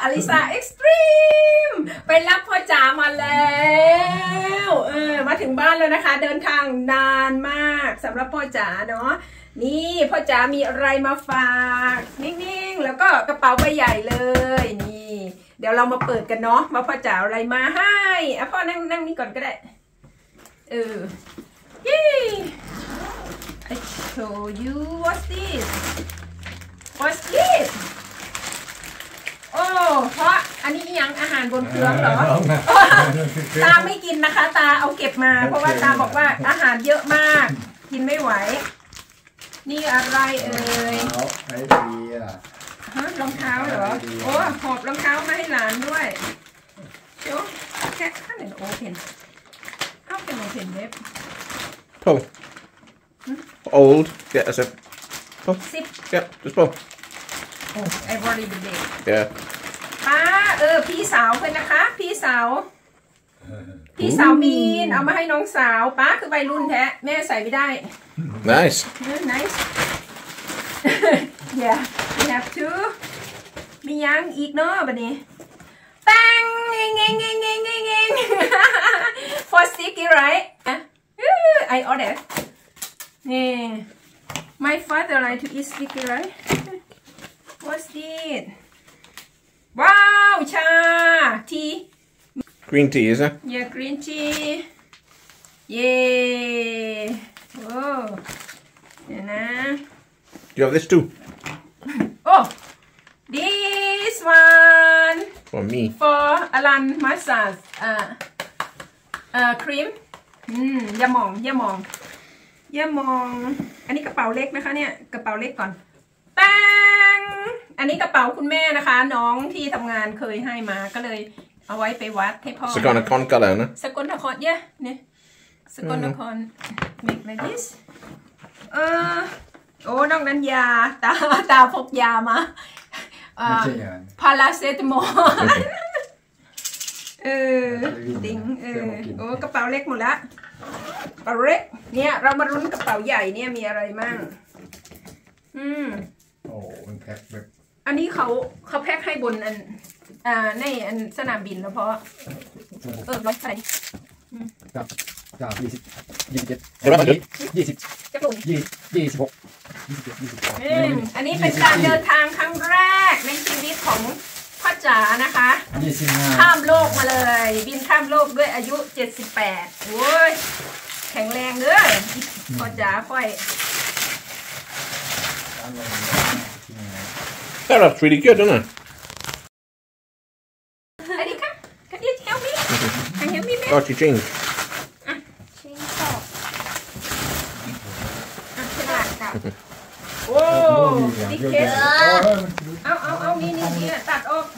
อลิซาเอ็กซ์ตรีมไปรับพ่อจ๋ามาแล้วมาถึงบ้านแล้วนะคะเดินทางนานมากสำหรับพ่อจ๋าเนาะนี่พ่อจ๋ามีอะไรมาฝากนิ่งๆแล้วก็กระเป๋าใบใหญ่เลยนี่เดี๋ยวเรามาเปิดกันเนาะว่าพ่อจ๋าอะไรมาให้พ่อนั่งนี่ก่อนก็ได้เย้ I show you what's this โอ้เพราะอันนี้ยังอาหารบนเครื่องเหรอตาไม่กินนะคะตาเอาเก็บมาเพราะว่าตาบอกว่าอาหารเยอะมากกินไม่ไหวนี่อะไรเอ่ยรองเท้าเหรอโอ้หอบรองเท้ามาให้หลานด้วยโชว์แค่ข้างหนึ่งโอเพนเข้าเป็นโอเพนเว็บ pull old yeah that's it pull yeah just pull oh I've already did it yeah ป้าพี่สาวเพื่อนนะคะพี่สาวมีนเอามาให้น้องสาวป้าคือวัยรุ่นแท้แม่ใส่ไม่ได้ nice yeah we have to มียังอีกเนาะบัดนี้ตังเง for sticky right I order my father like to eat sticky right what's this ว้าวชา tea green tea is it yeah green tea yeah โอ้เดี๋ยวนะ do you have this too oh this one for me for Alan massage cream อย่ามองอันนี้กระเป๋าเล็กนะคะเนี่ยกระเป๋าเล็กก่อนตังอันนี้กระเป๋าคุณแม่นะคะน้องที่ทำงานเคยให้มาก็เลยเอาไว้ไปวัดให้พ่อสกลนครก็แล้วนะสกลนครเนี่ยสกลนคร make like this โอ้น้องนั้นยาตาพกยามาพาราเซตามอลติงโอ้กระเป๋าเล็กหมดละกระเป๋าเล็กเนี่ยเรามาลุ้นกระเป๋าใหญ่เนี่ยมีอะไรมั่งโอ้มันแพ็คแบบอันนี้เขาแพ็คให้บนในสนามบินแล้วเพราะร้อยอะไรจาก27 อันนี้เป็นการเดินทางครั้งแรกในชีวิตของพ่อจ๋านะคะข้ามโลกมาเลยบินข้ามโลกด้วยอายุ78โอ้ยแข็งแรงเลยพ่อจ๋าค่อย That looks really good, doesn't it? Adika, can you help me? Can you help me, babe? Oh, she changed. Oh, big case. เอานี่ตัดออก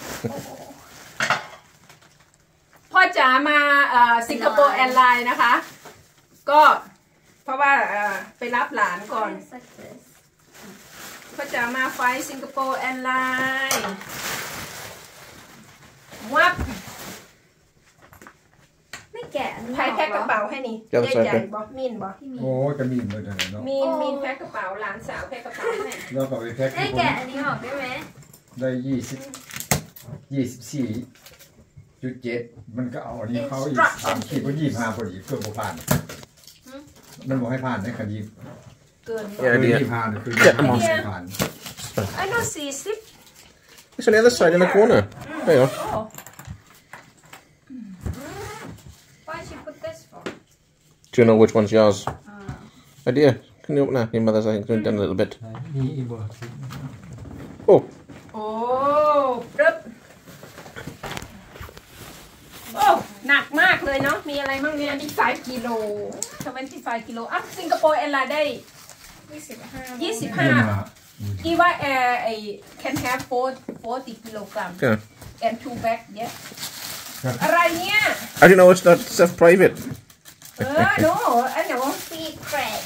พ่อจ๋ามาสิงคโปร์แอร์ไลน์นะคะก็เพราะว่าไปรับหลานก่อนพ่อจ๋ามาไฟสิงคโปร์แอร์ไลน์วับไม่แกะใครแพ็คกระเป๋าให้นี่ใหญ่ๆบอกมินบอกโอ้จะมีเลยเนาะมีแพ็คกระเป๋าหลานสาวแพ็คกระเป๋าให้แล้วก็ไปแพ็คได้แกะอันนี้ออกได้ไหมได้24.7มันก็เอาอันนี้เขาอีก3 ขีดก็25พอดีเกือบผ่านมันบอกให้ผ่านได้คดีเกินผ่านคือผ่าน I know 40 It's on the other side in the corner. There you are. Why did you put this for? Do you know which one's yours? Idea. Can you open that? Your mother's, I think, going down a little bit. Oh. Oh. โอ้หนักมากเลยเนาะมีอะไรบ้างเนี่ย25 กิโล75 กิโลสิงคโปร์แอร์ไลน์ได้25ที่ว่าไอ้ can have 40 กิโลกรัม and 2 bag เนี่ยอะไรเนี่ย I don't know, it's not stuff private. no I know secret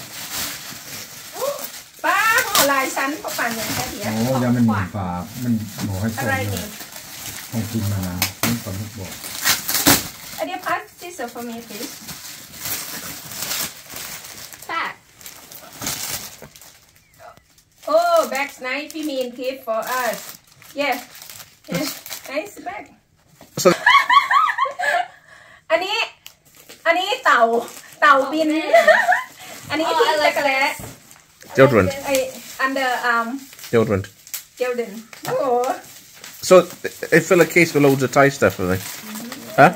ป้าห่อลายชั้นเพราะปั่นอย่างแค่เดียวโอ้ยังมันมีฝามันบอกให้ส่งเลยของกินมานะนี่ตอนนี้บอกอันนี้พัสที่เสิร์ฟ for me please pack oh bags nice พี่มีน gift for us yes nice bag So อันนี้เต่าบิน อันนี้ที่จักรแล้ deodorant. ไอ under Deodorant. Jordan โอ้โห So they fill a case with loads of Thai stuff, do they? Huh?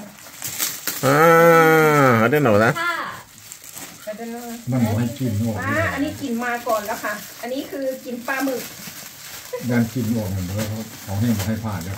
Ah, I didn't know that. ผ้า I don't know มันบ่ให้กินออกอันนี้กินมาก่อนแล้วค่ะ อันนี้คือกินปลาหมึกการกินออกมันเลยเขาให้บ่ให้ผ่านเดี๋ยวเขา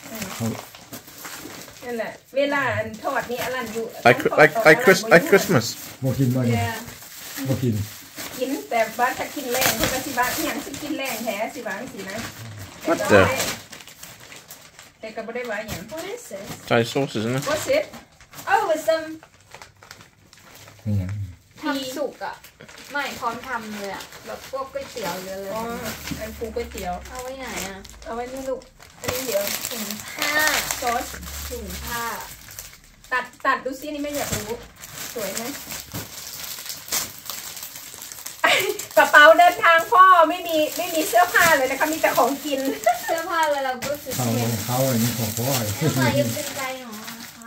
นั่นแหละ เวลาทอดนี่อลันอยู่ Like Christmas. บ่กินบ่เนี่ยเนี่ยบ่กินกินแต่บ้านถ้ากินแรงเขาก็สิบ้านอย่างสิกินแรงแท้สิบ้านสินะ What the? แต่ก็ไม่ได้ว่าอย่าง What is this Thai sauce, isn't it? What's it Oh with some นี่ยังทำสุกอ่ะไม่พร้อมทำเลยอ่ะแบบพวกก๋วยเตี๋ยวเลยอ๋ออันปูก๋วยเตี๋ยวเอาไว้ไหนอ่ะเอาไว้นี่ลูก อันนี้เดี๋ยวถุงผ้าซอสถุงผ้าตัดดูซินี่ไม่อยากรู้ สวยไหม กระเป๋าเดินทางพ่อไม่มีเสื้อผ้าเลยนะคะมีแต่ของกินเสื้อผ้าเลยเราก็ซื้อเขาเองเขาอันนี้ของพ่อทำไมยังเป็นใจหรอคะ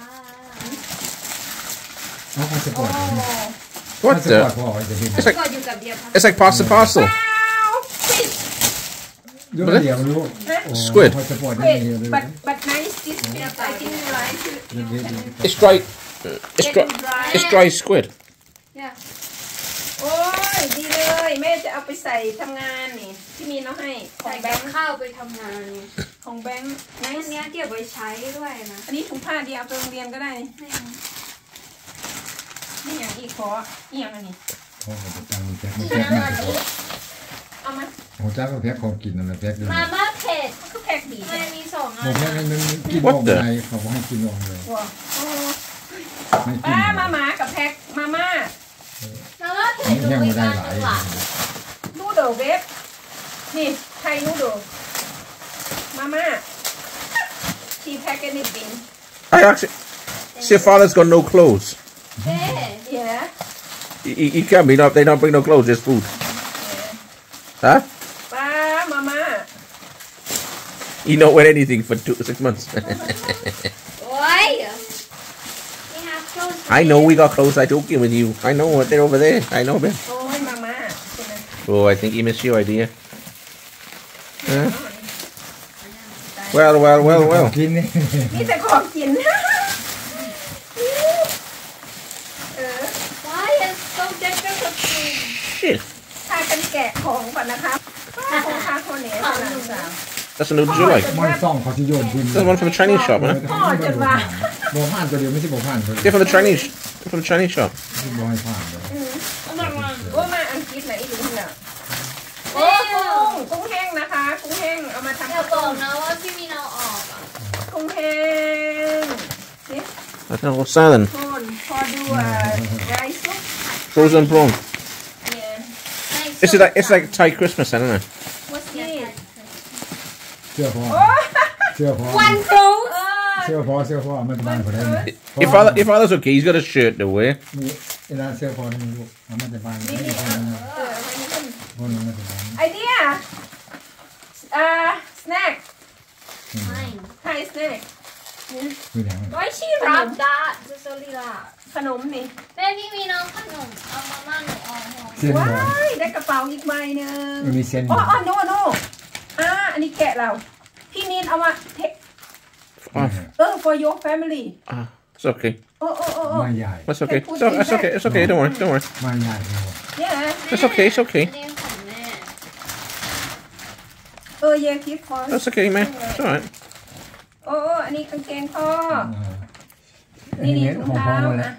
เขาพาสปอโอ้ร์ต What พาสปอร์ต the? พ่อจะเห็น It's like ก็อยู่กับเดียพั it's like pasta parcel. ว้าวฟิชยกเดียวลูก Squid พาสปอร์ตเวนี่ทเลย but nice this fish I think you like it It's dry. It's dry squid. เนี่ยโอ้ยดีเลยแม่จะเอาไปใส่ทำงานนี่ที่มีน้องให้ขอใส่งแบแบงงค์ค์ข้าวไปทำงานของแบงค์อัน nice นี้เก็บไว้ใช้ด้วยนะอันนี้ถุงผ้าเดียวเอาไปโรงเรียนก็ได้นี่อย่างอีกขออีอย่างอันนี้พ่อจะตั้งแพ็คอีกแพ็คนะมาอันนี้เอามาของจ้าก็แพ็คของกินนั่นแหละแพ็คเลยมาม่าเผ็ดก็แพ็คดีมันมีสองอับอน กแพ็คนั้นกินออกในเขาบอกให้กินออกเลยว้าวโอ้ไม่กินป้ามาหมากับแพ็คมาม่ามาม่าเผ็ดแห้งดูไม่อีกได้อันหลายนึงล่ะนูโดเวฟนี่ไทยนูโดมาม่าชีแพ็คกันนิดบิน I actually. See, your father's got no clothes. เอ๊ะเย้ He can't be. They don't bring no clothes. Just food. Huh? ป้ามาม่า He not wear anything for 6 months. โอ้ยนี่ฮะโชว์ I know we got clothes. I joking with you. I know they're over there. I know, man. โอ้ยมาม่าใช่ไหม Oh, I think he missed your idea. Huh? Well. กินนี่นี่แต่ของกิน Why is so difficult to Shit. พากันแกะของก่อนนะคะของค้าคนนี้ขนาดสาม That's a noodles you like. มันซ่องเขาที่โยนทิ้ง That's one from the Chinese shop, man. พ่อจะมาบ่ผ่านตัวเดียวไม่ใช่บ่ผ่านตัวเดียว They're from the Chinese. They're from the Chinese shop. บ่ให้ผ่านเลยโอ้มาอังกฤษไหนอีกทีน่ะโอ้กุ้งแห้งนะคะ กุ้งแห้งเอามาทำอย่าบอกนะว่าพี่มีเอาออกอ่ะกุ้งแห้งนี่ I don't know what's salad. โคนพอดูไรซุป Frozen prawn. เนี่ย It's like Thai Christmas, isn't it? what's this เชื่อพ่อโอ้เชื่อพ่อวันครูเชื่อพ่อไม่เป็นไรก็ได้ Your father's okay. He's got a shirt to wear. นี่เวลาเชื่อพ่อนี่ลูกเอามาแต่บ้านนี่ไม่นี่ได้อันนี้เป็นพ่อน้องมาแต่บ้านไอเดียsnack ไม่ไทย snack คืออย่าง Why she wrap that จะสลีล่ะขนมนี่แม่พี่มีน้องขนมเอามาม่าหนูออกเส้นว้าบอลยได้กระเป๋าอีกใบหนึ่งมันมีเส้นอ๋อ no อันนี้แกะเรา พี่นินเอามาเท for your family Ah, it's okay. โอ้มาใหญ่ That's okay. It's okay. It's okay. Don't worry. Don't worry. มาใหญ่เลย yeah It's okay. It's okay. อันนี้ของแม่ yeah keep for That's okay, man. It's alright. โอ้อันนี้กางเกงพ่ออันนี้ของพ่อมาแล้ว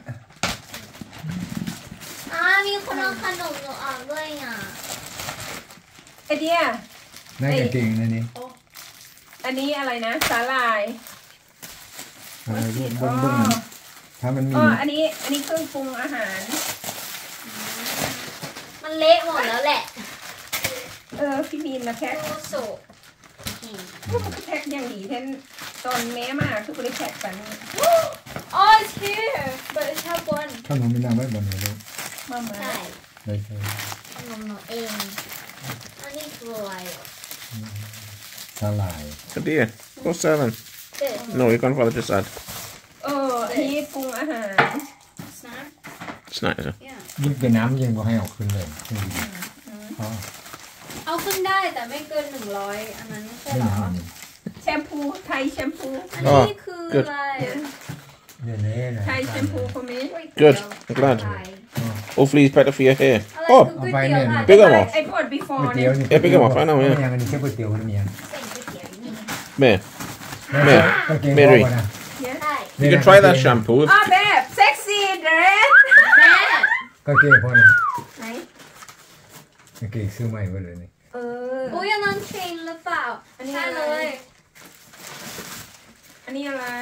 มีคนเอาขนมหนูออกด้วยอ่ะไอเดียนั่นเก่งๆนะนี่อันนี้อะไรนะสาหร่ายอะไรเบิ้งถ้ามันมีอันนี้เครื่องปรุงอาหารมันเละหมดแล้วแหละพี่มีนนะแพ็คโซโซมันก็แพ็คอย่างดีแทนตอนแม่มาคือบริแพ็คกันอ๋อ it's here but it's have one ขนมมีน้ำไว้บนนี้ลูกมาใช่ได้ใช่ขนมหนูเองอันนี้คืออะไรสลาย Good dear. What's salad? this No, your grandfather just had อันนี้ปรุงอาหาร snack snacks. yeah ยิ่งเป็นน้ำยิ่งบ่ให้ออกขึ้นเลยขึ้นดีอ๋อเอาขึ้นได้แต่ไม่เกิน100อันนั้นไม่ใช่นี่เหรอนี่แชมพูไทยแชมพูอันนี้คืออะไรเนี่ยเนี่ยนะไทยแชมพูคอมเมนต์ Good, I'm glad. Hopefully it's better for your hair. อะไร Oh, คือก๋วยเตี๋ยวค่ะ bigger one. ไอ้พวด before ก๋วยเนี่เตี๋ยยวนี่เอ๊ะไปกันหมอฟ้าหน่อยเนี่ยอันนี้แค่ก๋วยเตี๋ยวนี่เนี่ยเส้นก๋วยเตี๋ยวนี่ May. แม่ Mary ใช่ You can try that shampoo. อ๋อแบบเซ็กซี่เดรสแม่ก็เก๋พอเลยไหนเก๋ซื้อใหม่ไว้เลยนี่อุ้ยอันนั้นเชนหรือเปล่าใช่เลยอันนี้อะไร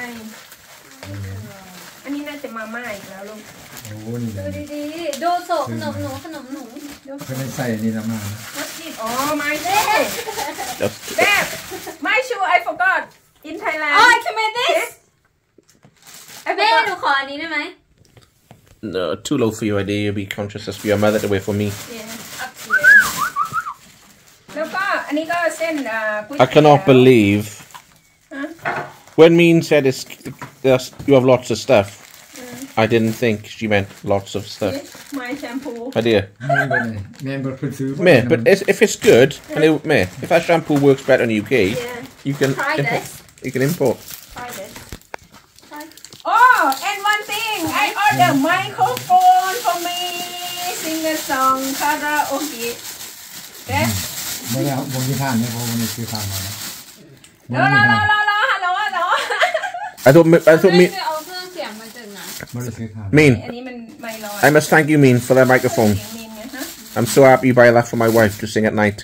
อันนี้น่าจะมาม่าอีกแล้วลูกโอ้นี่เลดูยดีๆดูโซขนมหนูเขาได้ใส่นี่ละมา What's this อ๋อ my shoe Just แบบ my shoe I forgot in Thailand อ๋อ can make this I แม่ forgot หนูขออันนี้ได้ไหม no, too low for you, idea. You'll be conscious as for your mother to wait for me. Yeah up to you แล้วก็อันนี้ก็เส้นก๋วย I เตี๋ยว cannot believe when Mean said you have lots of stuff. I didn't think she meant lots of stuff. my shampoo Idea. แม่เป็นไงแม่เป็นคนซื้อ May, but if it's good, and May, if that shampoo works better in the UK, Yeah. you can Try import. this. You can import. try this Oh and one thing I order microphone for me sing a song karaoke เอ๊ะไม่ได้ผมที่ทานเนี่ยเพราะวันนี้ซื้อทานมาแล้วรอฮัลโหลฮัลโหล I thought แม่ me. จะเอาเครื่องเสียงมาจากไหนไม่ได้ซื้อทาน Mean. อันนี้มันไม่ร้อน I must thank you, Mean, for that microphone. เสียงมินไงฮะ I'm so happy you buy that for my wife to sing at night.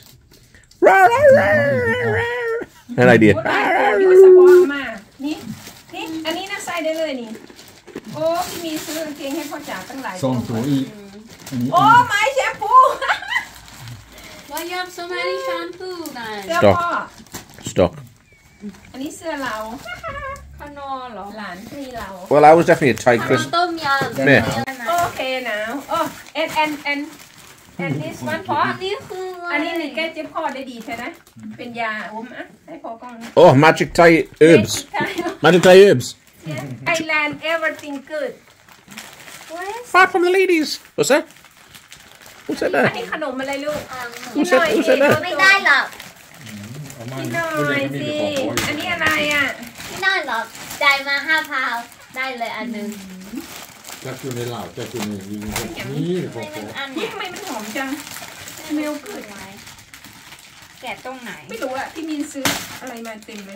An idea. พูดได้พูดอยู่สปอร์มานี่อันนี้น่าใส่ได้เลยนี่ โอ้พี่มีซื้อกางเกงให้พ่อจ๋าตั้งหลายส่งตัวอีกอันนี้โอ้ไม้แชมพู Why you have so many shampoo กันเสื้อพ่อ Stock. อันนี้เสื้อเราขนอนเหรอหลานพี่เรา Well, I was definitely a tight น้ำ Christmas. ต้มยำแม่โอเคนะโอ้ and this one พ่ออันนี้คืออันนี้นี่แกเจ็บคอได้ดีใช่ไหมเป็นยาอุ้มอ่ะให้พ่อกล้องนี้ Oh, magic Thai herbs. Magic Thai herbs. I learn everything good Apart from the ladies. What's that? What's that อัน there? นี้ขนมอะไรลูก Who said, who said that? ไม่ได้หรอกกินหน่อยสิอันนี้อะไรอ่ะไม่ได้หรอกจ่ายมา5 พาวได้เลยอันหนึงจับอยู่ในเหล่าจับอยู่ในนี่โอ้ไม่โหเป็นอันนี่เนี่ยทำไมมันหอมจังเมลเกิดไหมแกะตรงไหนไม่รู้อ่ะพี่มินซื้ออะไรมาเต็มเลย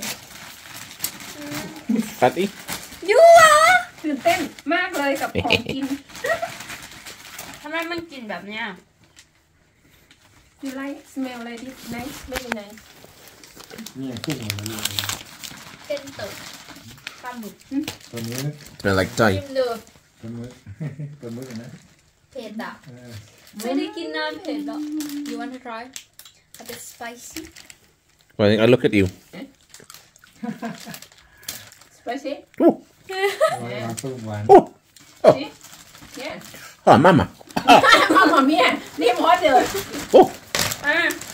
Fatty? ยูเหรอตื่นเต้นมากเลยกับของกินทำไมมันกลิ่นแบบเนี้ย You like smell like this nice very nice นี่กุ้งมันเลยเป็นตึกปลาหมึกตัวนี้ Smell like ชิ Thai. มดูตัวมือตัวมือนะเผ็ดอ่ะไม่ได้กินน้ำเผ็ดหรอก You want to try a bit spicy Well, I think I look at you. spicy Oh, วางตู้หวาน oh, oh, yeah oh, Mama. Mamma mia นี่พอเดือด Oh, อ่ะ